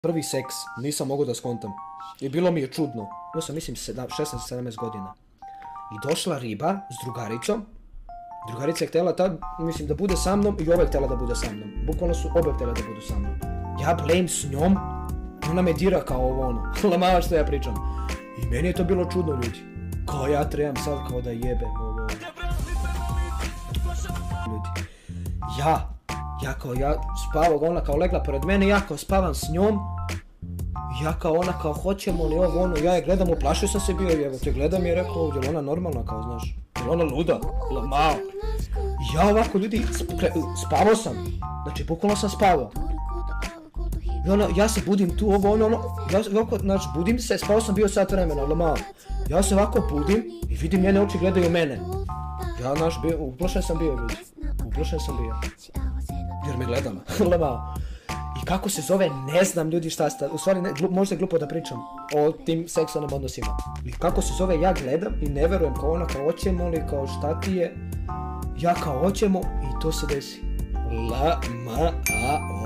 Prvi seks, nisam mogao da skontam. I bilo mi je čudno. Imao sam, mislim, 16-17 godina. I došla riba s drugaricom. Drugarica je htjela tad, mislim, da bude sa mnom i ova je htjela da bude sa mnom. Bukvalno su obe htjela da budu sa mnom. Ja blejim s njom, ona me dira kao ovo ono. Lamava što ja pričam. I meni je to bilo čudno, ljudi. Kao ja trebam sad kao da jebem ovo. Ljudi. Ja spavao, ona kao legla pored mene, ja kao spavam s njom. Ja kao ona kao hoćemo li ovo ono, ja je gledam, uplašio sam se bio i evo te gledam i je rekao, je li ona normalna kao znaš, je li ona luda, mao. Ja ovako ljudi, spavao sam, znači bukvalno sam spavao. I ona, ja se budim tu, ovo ono, ja ovako, znači budim se, spavao sam bio sat vremena, mao. Ja se ovako budim i vidim njene oči gledaju mene. Ja znaš, uplašen sam bio ljudi, uplašen sam bio. Jer me gledala, mao. I kako se zove, ne znam ljudi šta sta, u stvari možda je glupo da pričam o tim seksualnim odnosima. I kako se zove, ja gledam i ne verujem kao ona kao hoćemo li, kao šta ti je. Ja kao hoćemo i to se desi. La, ma, a, o.